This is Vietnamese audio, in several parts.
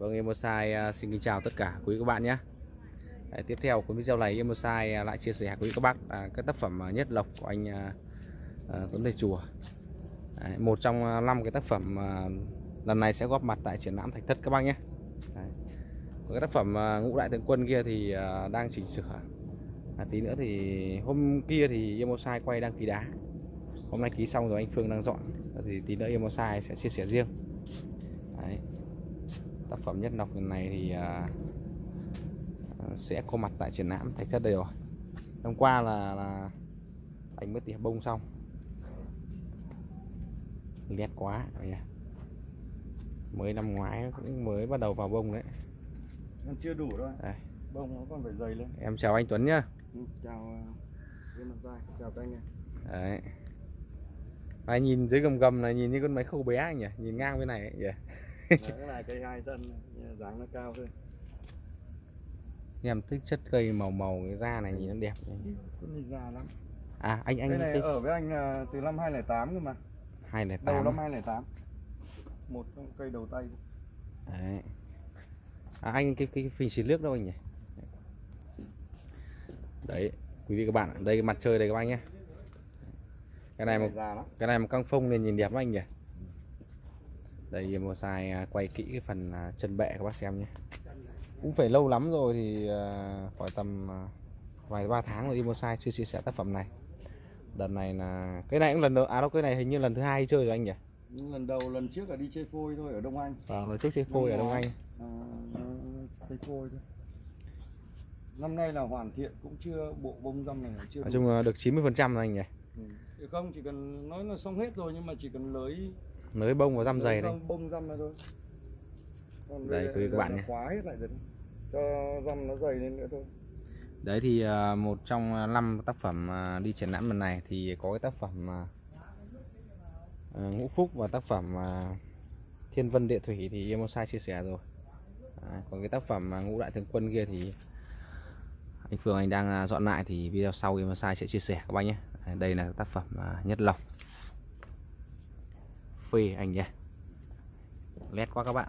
Vâng, Emosai xin kính chào tất cả quý các bạn nhé. Tiếp theo của video này Emosai lại chia sẻ với các bác cái tác phẩm Nhất Lộc của anh Tuấn Thầy Chùa. Một trong 5 cái tác phẩm lần này sẽ góp mặt tại triển lãm Thạch Thất các bác nhé. Cái tác phẩm Ngũ Đại Tướng Quân kia thì đang chỉnh sửa. Tí nữa thì hôm kia thì Emosai quay đang ký đá, hôm nay ký xong rồi anh Phương đang dọn, thì tí nữa Emosai sẽ chia sẻ riêng. Đấy. Tác phẩm Nhất Lộc lần này thì sẽ có mặt tại triển lãm Thạch Thất đây rồi. Hôm qua là anh mới tỉa bông xong, ghét quá rồi, mới năm ngoái cũng mới bắt đầu vào bông đấy. Em chưa đủ đâu. Đây. Bông nó còn phải dày lên. Em chào anh Tuấn nhá. Chào Emosai, chào các anh em. Đấy. Này, nhìn dưới gầm gầm này nhìn như con máy khâu bé anh nhỉ, nhìn ngang bên này ấy nhỉ. Cái này cây 2 tân, dáng nó cao hơn. Em thích chất cây màu màu cái da này nhìn nó đẹp. Con này già lắm. Anh Cây này ở với anh từ năm 2008 cơ mà. 2008. Đầu năm 2008. Một cây đầu tay. Đấy. Anh cái phình xịt nước đâu anh nhỉ? Đấy, quý vị các bạn, đây cái mặt trời đây các anh nhé. Cái này một căng phông nên nhìn đẹp lắm anh nhỉ. Đây Emosai quay kỹ cái phần chân bẹ các bác xem nhé. Cũng phải lâu lắm rồi, thì phải tầm vài 3 tháng rồi Emosai chưa chia sẻ tác phẩm này. Đợt này là cái này cũng lần đầu, đâu cái này hình như lần thứ 2 chơi rồi anh nhỉ? Lần trước là đi chơi phôi thôi ở Đông Anh. Lần trước chơi phôi ở Đông Anh. Chơi phôi thôi. Năm nay là hoàn thiện cũng chưa, bộ bông răm này chưa. Nói chung là được 90% rồi anh nhỉ? Không, chỉ cần nói là xong hết rồi, nhưng mà chỉ cần nới bông và răm dày này. Bông răm này thôi. Còn đây quý vị các bạn nhé. Khóa hết lại rồi, cho răm nó dày lên nữa thôi. Đấy thì một trong 5 tác phẩm đi triển lãm lần này thì có cái tác phẩm Ngũ Phúc và tác phẩm Thiên Vân Địa Thủy thì Emosai chia sẻ rồi. Còn cái tác phẩm Ngũ Đại Tướng Quân kia thì anh Phương anh đang dọn lại, thì video sau Emosai sẽ chia sẻ các bạn nhé. Đây là tác phẩm Nhất Lộc, phê anh nhé, nét quá các bạn.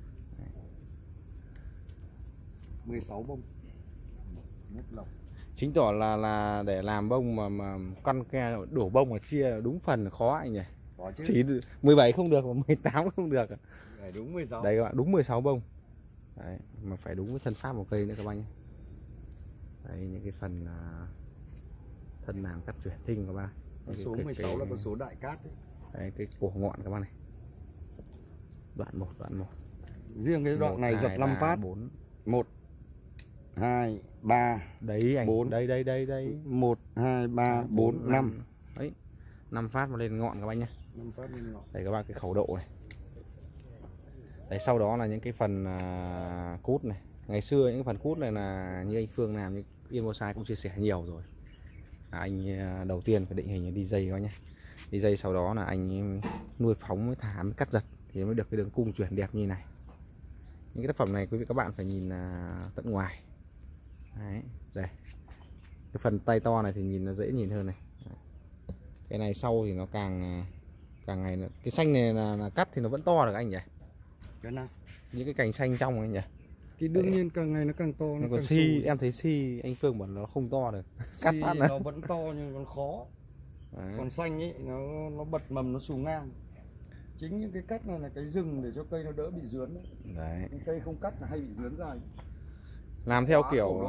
16 bông Nhất Lộc. Chính tỏ là để làm bông mà căn ke đổ bông mà chia đúng phần khó anh nhỉ. Có chứ. Chỉ 17 không được mà 18 không được. Đấy, đúng 16. Đây các bạn, đúng 16 bông. Đấy, mà phải đúng với thân pháp của cây nữa các bạn nhé. Đây những cái phần thân làm cắt chuyển tinh các bạn. Con số 16 là con số đại cát đấy. Đấy, cái cổ ngọn các bạn này. Đoạn 1. Riêng cái đoạn 1, này 2, giật 5 phát. 4. 1 2 3. Đấy anh. 4. Đây. 1 2 3 4 5. Đấy. 5 phát mà lên ngọn các bạn nhé. 5 phát lên ngọn. Đây các bạn, cái khẩu độ này. Đấy, sau đó là những cái phần cút này. Ngày xưa những phần cút này là như anh Phương làm, như Emosai cũng chia sẻ nhiều rồi. Anh đầu tiên phải định hình đi dây coi nhé. Đi dây sau đó là anh nuôi phóng mới thả mới cắt giật thì mới được cái đường cung chuyển đẹp như này. Những cái tác phẩm này quý vị các bạn phải nhìn tận ngoài. Đấy, đây. Cái phần tay to này thì nhìn nó dễ nhìn hơn này. Đấy. Cái này sau thì nó càng ngày nữa. Cái xanh này là cắt thì nó vẫn to được anh nhỉ? Cái nào? Những cái cành xanh trong anh nhỉ? Thì đương nhiên càng ngày nó càng to, nó còn si em thấy si anh Phương bảo nó không to được. Cắt si phát nó vẫn to nhưng còn khó. Đấy. Còn xanh ấy nó bật mầm, nó xù ngang. Chính những cái cắt này là cái rừng để cho cây nó đỡ bị dướn đấy. Đấy. Những cây không cắt là hay bị dướn dài. Làm theo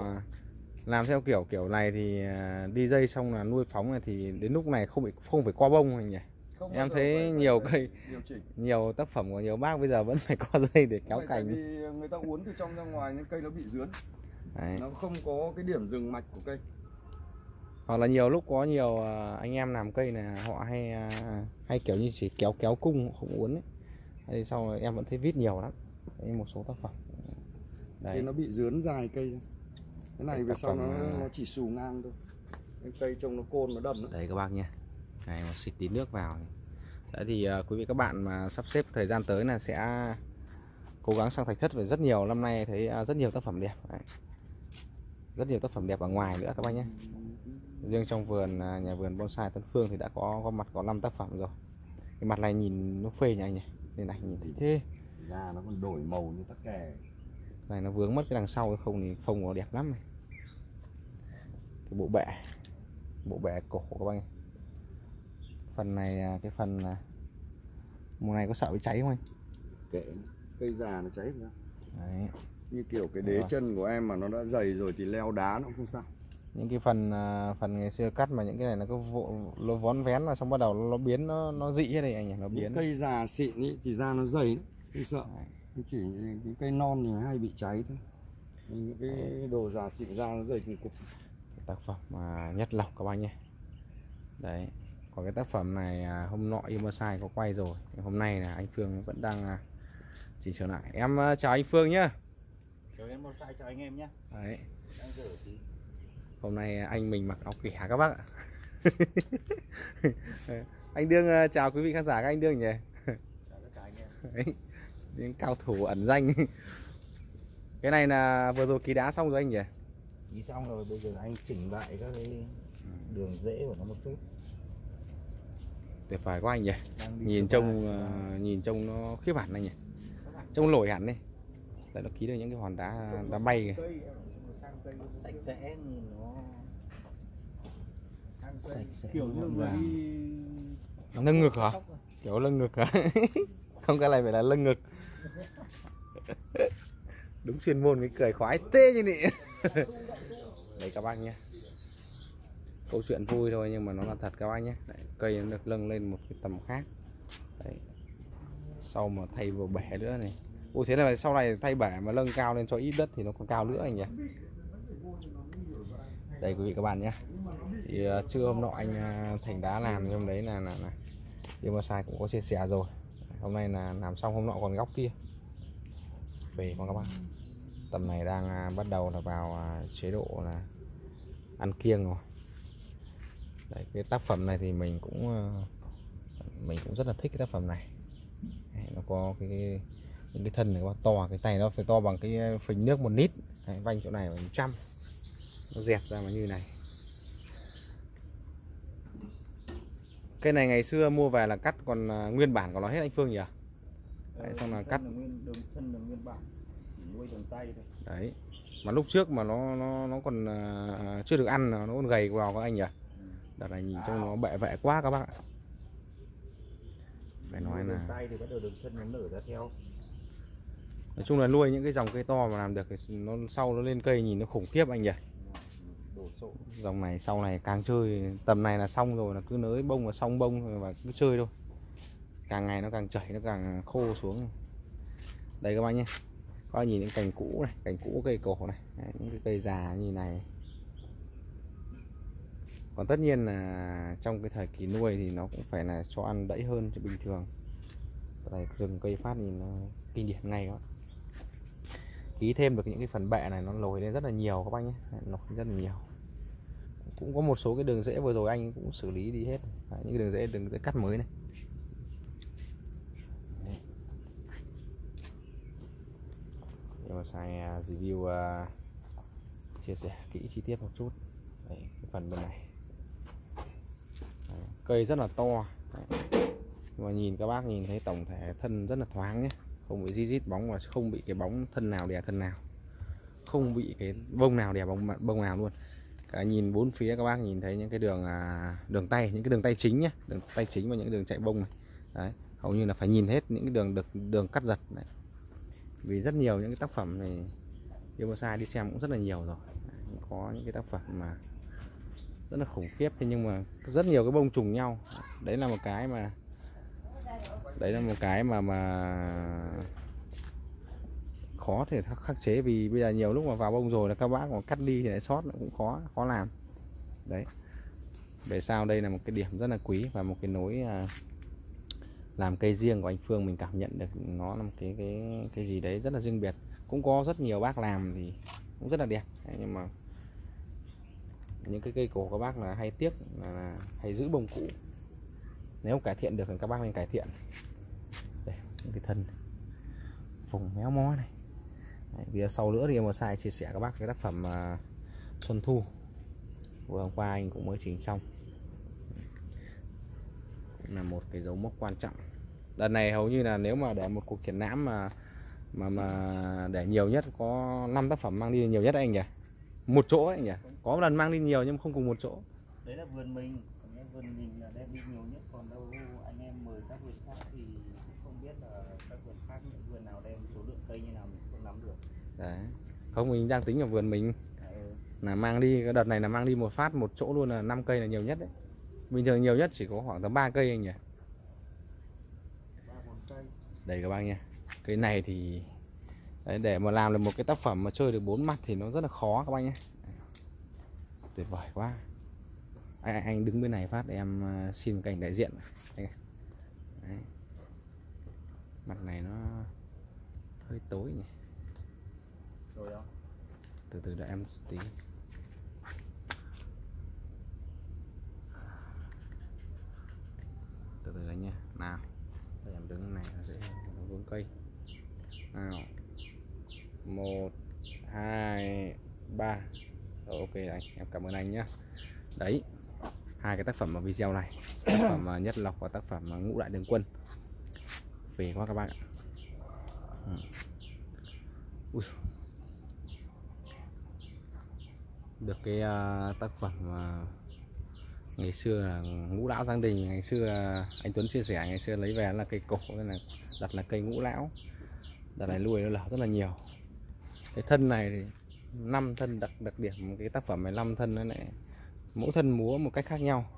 kiểu này thì đi dây xong là nuôi phóng này thì đến lúc này không phải qua bông anh nhỉ? Em thấy nhiều cây, nhiều tác phẩm của nhiều bác bây giờ vẫn phải có dây để kéo cành. Tại vì người ta uốn từ trong ra ngoài nên cây nó bị dướn. Đấy. Nó không có cái điểm dừng mạch của cây. Hoặc là nhiều lúc có nhiều anh em làm cây này họ hay kiểu như chỉ kéo cung không uốn ấy. Thế sau rồi em vẫn thấy vít nhiều lắm. Đấy, một số tác phẩm. Đấy. Thì nó bị dướn dài cây. Cái này về sau nó chỉ xù ngang thôi. Cái cây trông nó côn nó đầm nữa. Đấy các bác nha. Này, một xịt tí nước vào. Đấy thì quý vị các bạn mà sắp xếp thời gian tới là sẽ cố gắng sang Thạch Thất về rất nhiều. Năm nay thấy rất nhiều tác phẩm đẹp. Đấy. Rất nhiều tác phẩm đẹp ở ngoài nữa các bác nhé. Riêng trong vườn nhà vườn bonsai Tân Phương thì đã có mặt có 5 tác phẩm rồi. Cái mặt này nhìn nó phê nhỉ anh nhỉ? Đây này nhìn thấy thế. Da nó còn đổi màu như tắc kè. Này nó vướng mất cái đằng sau, không thì phông nó đẹp lắm này. Cái bộ bệ cổ các bạn. Phần này cái phần mùa này có sợ bị cháy không anh? Kệ, cây già nó cháy rồi. Đấy. Như kiểu cái đế chân của em mà nó đã dày rồi thì leo đá nó cũng không sao. Những cái phần ngày xưa cắt mà những cái này nó có nó vón vén là xong bắt đầu nó biến nó dị hết đây anh nhỉ, nó biến. Những cây già xịn ý, thì da nó dày không sợ. Chỉ những cây non thì hay bị cháy thôi. Những cái đồ già xịn da nó dày cùng cục. Tác phẩm nhất lọc các bạn nhé. Đấy. Còn cái tác phẩm này hôm nọ Imosai có quay rồi, hôm nay là anh Phương vẫn đang chỉnh sửa lại. Em chào anh Phương nhá. Chào em Imosai, chào anh em nhé. Đấy. Hôm nay anh mình mặc áo kẻ các bác ạ. Anh Đương chào quý vị khán giả các anh Đương nhỉ. Chào tất cả anh em. Đấy. Những cao thủ ẩn danh. Cái này là vừa rồi ký đá xong rồi anh nhỉ? Ký xong rồi, bây giờ anh chỉnh lại các cái đường rễ của nó một chút. Tuyệt vời quá anh nhỉ. Nhìn trông nó khiếp hẳn anh nhỉ. Trông nổi hẳn đi. Để nó ký được những cái hòn đá bay kìa. Sạch sẽ, nhìn nó sạch sẽ, kiểu như người đi Lưng ngực hả? Kiểu lưng ngực hả? Không, cái này phải là lưng ngực. Đúng chuyên môn, cái cười khoái tê như nị. Đấy các bác nhé. Câu chuyện vui thôi nhưng mà nó là thật các bác nhé. Đấy, cây nó được nâng lên một cái tầm khác. Đấy. Sau mà thay vào bể nữa này. Ủa thế là sau này thay bể mà nâng cao lên cho ít đất thì nó còn cao nữa anh nhỉ. Đây quý vị các bạn nhé. Thì trưa hôm nọ anh Thành Đá làm thì hôm đấy là Imosai cũng có chia sẻ rồi. Hôm nay là làm xong, hôm nọ còn góc kia về con các bạn. Tầm này đang bắt đầu là vào chế độ là ăn kiêng rồi. Đấy, cái tác phẩm này thì mình cũng rất là thích cái tác phẩm này. Đấy, nó có những cái thân này quá to, cái tay nó phải to bằng cái phình nước 1 lít. Đấy, vanh chỗ này là 100, nó dẹp ra mà như này. Cây này ngày xưa mua về là cắt còn nguyên bản của nó hết anh Phương nhỉ? Đấy, xong là cắt thân là nguyên bản, chỉ nuôi bằng tay thôi. đấy. Mà lúc trước mà nó còn chưa được ăn, nó còn gầy vào các anh nhỉ. Đợt này nhìn trông nó bệ vệ quá các bác ạ. Phải nói là tay thì bắt đầu đường thân nó nở ra theo. nói chung là nuôi những cái dòng cây to mà làm được thì nó sau nó lên cây nhìn nó khủng khiếp anh nhỉ. Đổ sộ. Dòng này sau này càng chơi tầm này là xong rồi, là cứ nới bông và xong bông và cứ chơi thôi. Càng ngày nó càng chảy, nó càng khô xuống. Đây các bạn nhé. Các bạn nhìn những cành cũ này, cành cũ cây cổ này. Đấy, những cái cây già như này. Còn tất nhiên là trong cái thời kỳ nuôi thì nó cũng phải là cho ăn đẫy hơn cho bình thường. Đây, rừng cây phát nhìn nó kinh điển ngay các bạn. Ký thêm được những cái phần bẹ này nó lồi lên rất là nhiều các bác nhé, lồi rất là nhiều. Cũng có một số cái đường rễ vừa rồi anh cũng xử lý đi hết. Đấy, những cái đường rễ cắt mới này. Imosai review chia sẻ kỹ chi tiết một chút. Đấy, cái phần bên này. Đấy, cây rất là to. Đấy. Mà nhìn các bác nhìn thấy tổng thể thân rất là thoáng nhé, không bị rít bóng và không bị cái bóng thân nào đè thân nào, không bị cái bông nào đè bông nào luôn. Cả nhìn bốn phía các bác nhìn thấy những cái đường tay, những cái đường tay chính nhé, đường tay chính và những đường chạy bông này. Đấy, hầu như là phải nhìn hết những cái đường cắt giật này. Vì rất nhiều những cái tác phẩm này Imosai đi xem cũng rất là nhiều rồi. Đấy, có những cái tác phẩm mà rất là khủng khiếp, thế nhưng mà rất nhiều cái bông trùng nhau. Đấy là một cái mà khó thể khắc chế, vì bây giờ nhiều lúc mà vào bông rồi là các bác mà cắt đi thì lại sót cũng khó làm. Đấy, về sau đây là một cái điểm rất là quý và một cái nối làm cây riêng của anh Phương. Mình cảm nhận được nó là một cái gì đấy rất là riêng biệt. Cũng có rất nhiều bác làm thì cũng rất là đẹp. Đấy, nhưng mà những cái cây cổ các bác là hay tiếc là hay giữ bông cũ. Nếu cải thiện được thì các bác nên cải thiện. Đây, những cái thân vùng méo mó này. Đấy, bây giờ sau nữa thì Imosai chia sẻ các bác cái tác phẩm Xuân Thu vừa hôm qua anh cũng mới chỉnh xong, cũng là một cái dấu mốc quan trọng Đợt này hầu như là nếu mà để một cuộc triển lãm mà để nhiều nhất có 5 tác phẩm mang đi nhiều nhất đấy anh nhỉ? Một chỗ ấy anh nhỉ? Có một lần mang đi nhiều nhưng không cùng một chỗ. Đấy là vườn mình, vườn mình là đem đi nhiều nhất, còn đâu anh em mời các vườn khác thì cũng không biết là các vườn khác những vườn nào đem số lượng cây như nào mình không nắm được. Đấy. Không, mình đang tính ở vườn mình là mang đi, cái đợt này là mang đi một phát một chỗ luôn, là 5 cây là nhiều nhất đấy. Bình thường nhiều nhất chỉ có khoảng tầm 3 cây anh nhỉ? 3-4 cây. Đây các bác nha. Cái này thì đấy, để mà làm được một cái tác phẩm mà chơi được 4 mặt thì nó rất là khó các bác nhé. Tuyệt vời quá. Anh đứng bên này phát để em xin một cảnh đại diện. Đấy. Mặt này nó hơi tối nhỉ. Rồi không? Từ từ đợi em tí. Từ từ anh nha. Nào. Để em đứng này nó dễ nó vướng cây. Nào. 1 2 3. Rồi, ok anh, em cảm ơn anh nhé. Đấy, 2 cái tác phẩm ở video này. Tác phẩm Nhất Lộc và tác phẩm Ngũ Đại Tướng Quân. Phê quá các bạn ạ. Ui. Được cái tác phẩm ngày xưa là Ngũ Lão Giang Đình, ngày xưa anh Tuấn chia sẻ ngày xưa lấy về là cây cổ, nên là đặt là cây Ngũ Lão. Đợt này nuôi nó lở rất là nhiều. Cái thân này thì 5 thân, đặc điểm cái tác phẩm này 5 thân, nó lại mỗi thân múa một cách khác nhau.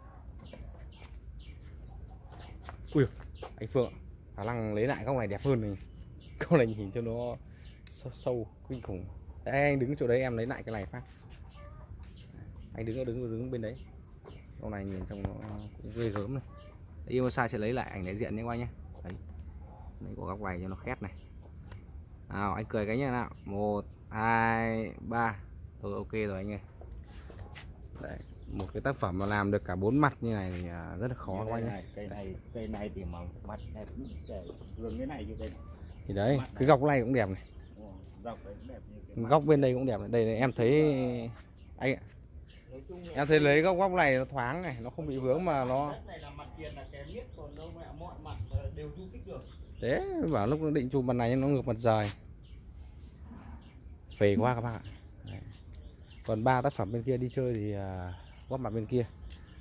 Ui, anh Phương khả năng lấy lại góc này đẹp hơn này. Góc này nhìn cho nó sâu kinh khủng. Đấy, anh đứng chỗ đấy em lấy lại cái này phát. Anh đứng bên đấy. Góc này nhìn trông nó cũng ghê gớm này. Iosai sẽ lấy lại ảnh đại diện nhé các anh nhé. Đấy. Lấy của góc này cho nó khét này. Nào anh cười cái nha nào. 1 2 3. Thôi ok rồi anh ơi. Đấy, một cái tác phẩm mà làm được cả 4 mặt như này thì rất là khó các anh nhé. Cây này thì mà mặt đẹp, vườn cái này như cây này. Thì đấy, cái góc này cũng đẹp này. Dọc đấy cũng đẹp như cái Góc bên đây cũng đẹp này. Đây này, em thấy anh ạ. Em thấy lấy góc này nó thoáng này, nó không bị vướng mà nó. này là mặt tiền là kém nhất, còn đâu mẹ mọi mặt đều du kích được. Thế bảo lúc nó định chụp mặt này nó ngược mặt rời. Phê quá các bạn ạ. Đấy. Còn 3 tác phẩm bên kia đi chơi thì góp mặt bên kia.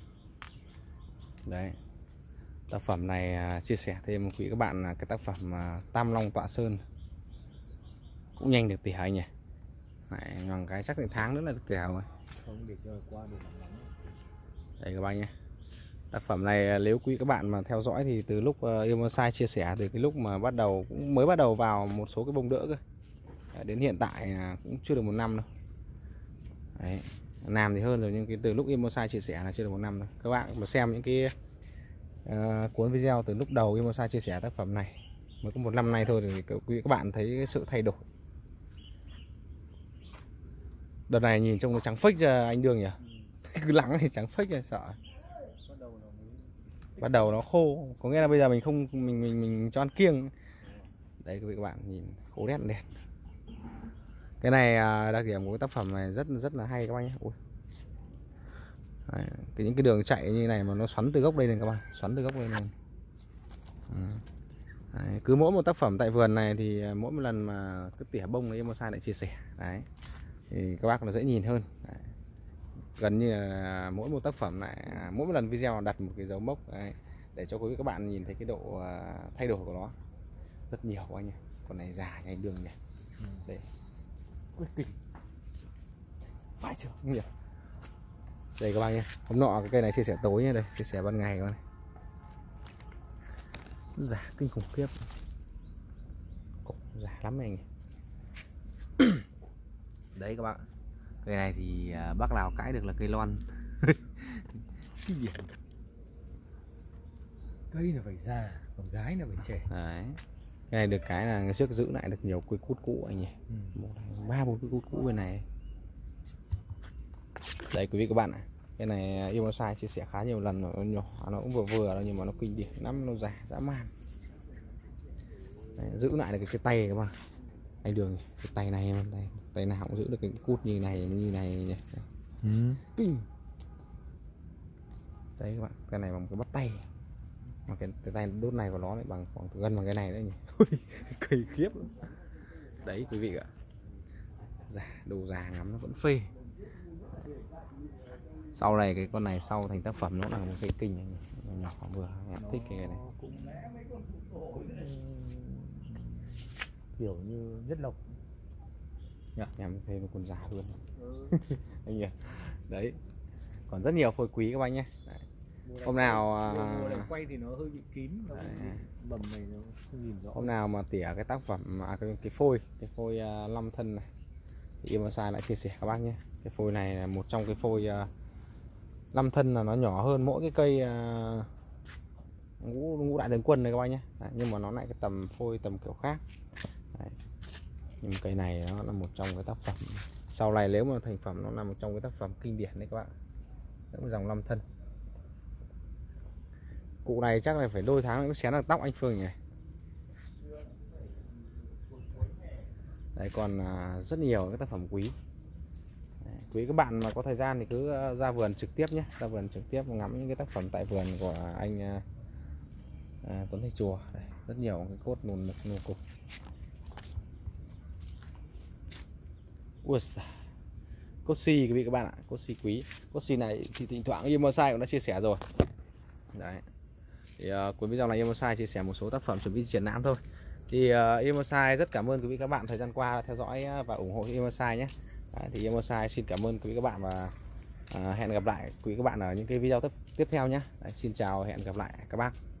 Đấy. Tác phẩm này chia sẻ thêm quý các bạn là cái tác phẩm Tam Long Tọa Sơn. Cũng nhanh được tỉa anh nhỉ. Đấy, bằng cái chắc là tháng nữa là được tỉa rồi. Không được qua được lắm. Đây các bạn nhé. Tác phẩm này nếu quý các bạn mà theo dõi thì từ lúc Iosai chia sẻ, từ cái lúc mà mới bắt đầu vào một số cái bông đỡ cơ, đến hiện tại cũng chưa được 1 năm đâu. Đấy, làm thì hơn rồi, nhưng từ lúc Iosai chia sẻ là chưa được 1 năm đâu. Các bạn mà xem những cái cuốn video từ lúc đầu Iosai chia sẻ tác phẩm này mới có 1 năm nay thôi thì quý các bạn thấy cái sự thay đổi. Đợt này nhìn trông nó trắng phếch ra anh Đường nhỉ. Cứ lắng thì trắng phếch rồi sợ. Bắt đầu nó khô, có nghĩa là bây giờ mình không mình cho ăn kiêng. Đấy quý vị các bạn nhìn khô đét đẹp. Cái này đặc điểm của cái tác phẩm này rất là hay các bạn nhé. Ui. Đấy, những cái đường chạy như này mà nó xoắn từ gốc đây này các bạn, xoắn từ gốc đây này. Đấy, cứ mỗi một tác phẩm tại vườn này thì mỗi một lần mà cứ tỉa bông ấy Iosai lại chia sẻ. Đấy. Thì các bác nó dễ nhìn hơn. Đấy. Gần như là mỗi một tác phẩm lại mỗi một lần video đặt một cái dấu mốc đấy, để cho quý vị các bạn nhìn thấy cái độ thay đổi của nó rất nhiều anh nhỉ. Con này già như anh Đường nhỉ. Đây. Quyết định. Phải chưa? Không nhỉ? Đây các bạn nhé. Hôm nọ cái cây này chia sẻ tối nha, đây, chia sẻ ban ngày các bạn này. Già kinh khủng khiếp. Cổ già lắm anh nhỉ. Đấy các bạn. Cây này thì bác nào cãi được là cây lon. Cái gì? Cây là phải già, còn gái là phải trẻ. Đấy. Cái này được cái là ngày trước giữ lại được nhiều cây cút cũ anh nhỉ. 3-4 cây cút cũ bên này. Đấy quý vị các bạn ạ. Cái này Iosai chia sẻ khá nhiều lần rồi, nó nhỏ, nó cũng vừa thôi nhưng mà nó kinh điển lắm, nó già dã man. Đấy, giữ lại được cái tay các bạn. Anh Đường cái tay này em đây. Tay nào cũng giữ được cái cút như này nhỉ. Kinh. Đấy các bạn, cái này bằng cái bắt tay. Mà cái tay đốt này của nó lại bằng khoảng gần bằng cái này đấy nhỉ. Cây khiếp lắm. Đấy quý vị ạ, đồ già ngắm nó vẫn phê. Sau này cái con này sau thành tác phẩm nó là một cây kinh này, nhỏ vừa em thích cái này. Kiểu như nhất lộc Em thấy nó còn già hơn. Anh nhỉ. Đấy, còn rất nhiều phôi quý các bạn nhé. Hôm nào quay thì nó hơi bị kín, bầm này nó không nhìn rõ. Hôm nào mà tỉa cái tác phẩm cái phôi 5 thân này thì Emosai lại chia sẻ các bác nhé. Cái phôi này là một trong cái phôi 5 thân, là nó nhỏ hơn mỗi cái cây ngũ đại tướng quân này các bác nhé. Đấy, nhưng mà nó lại cái tầm phôi tầm kiểu khác. Đấy. Nhưng cây này nó là một trong cái tác phẩm sau này, nếu mà thành phẩm nó là một trong cái tác phẩm kinh điển đấy các bạn. Cũng dòng 5 thân. Cụ này chắc là phải đôi tháng mới xén được tóc anh Phương nhỉ. Đấy, còn rất nhiều các tác phẩm quý. Đấy, quý các bạn mà có thời gian thì cứ ra vườn trực tiếp nhé, ra vườn trực tiếp ngắm những cái tác phẩm tại vườn của anh Tuấn Thầy Chùa. Đấy, rất nhiều cái cốt nùn mục nùn cục. Ui giời. Cốt si quý vị các bạn ạ, cốt si quý. Cốt si này thì thỉnh thoảng Emosai cũng đã chia sẻ rồi. Đấy. Thì cuối video này Emosai chia sẻ một số tác phẩm chuẩn bị triển lãm thôi. Thì Emosai rất cảm ơn quý vị các bạn thời gian qua đã theo dõi và ủng hộ Emosai nhé. Đấy, thì Emosai xin cảm ơn quý vị các bạn và hẹn gặp lại quý vị các bạn ở những cái video tiếp theo nhé. Đấy, xin chào, hẹn gặp lại các bác.